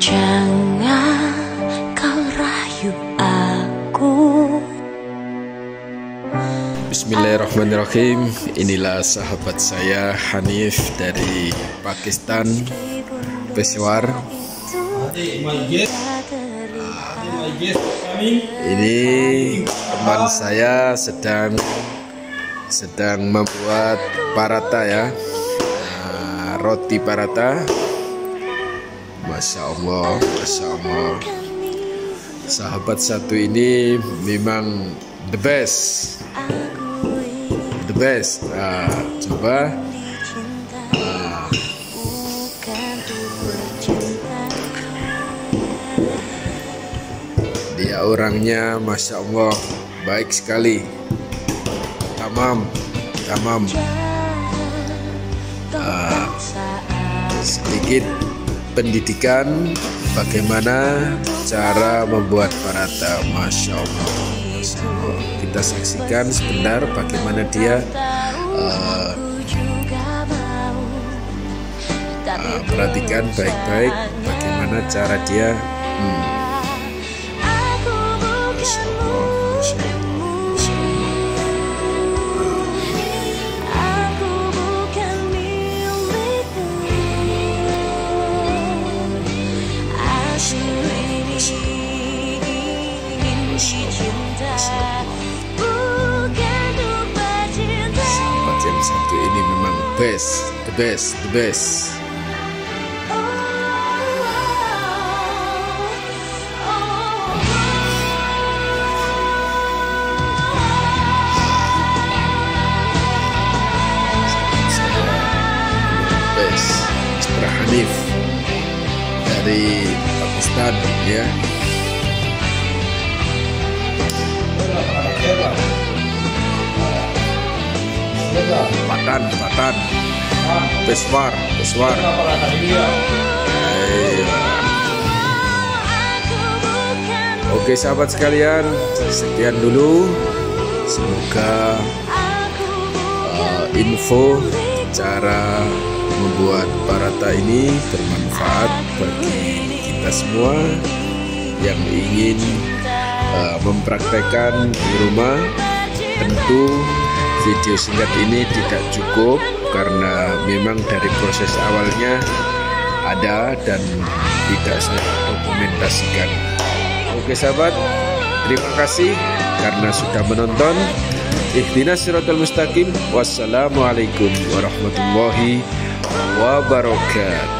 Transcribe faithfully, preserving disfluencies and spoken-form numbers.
Jangan kau rayu aku. Bismillahirrahmanirrahim. Inilah sahabat saya Hanif dari Pakistan, Peshawar. Ini teman saya sedang sedang membuat paratha ya, nah, roti paratha. Masya Allah, Masya Allah. Sahabat satu ini memang the best, the best. Nah, coba. Nah. Dia orangnya Masya Allah baik sekali. Tamam, tamam. Uh, sedikit pendidikan bagaimana cara membuat paratha. Masya Allah, Masya Allah. Kita saksikan sebentar bagaimana dia uh, uh, perhatikan baik-baik bagaimana cara dia. hmm. Masya Allah, Masya Allah. Sahabat yang satu ini memang best, the best, the best. Best, Mister Hanif dari Pakistan ya. Patan, Patan, Peshawar, Peshawar. Oke sahabat sekalian, sekian dulu. Semoga uh, info cara membuat paratha ini bermanfaat bagi kita semua yang ingin uh, mempraktekkan di rumah. Tentu video singkat ini tidak cukup karena memang dari proses awalnya ada dan tidak saya dokumentasikan. Oke sahabat, terima kasih karena sudah menonton. Ihdinas siratal mustaqim. Wassalamualaikum warahmatullahi wabarakatuh.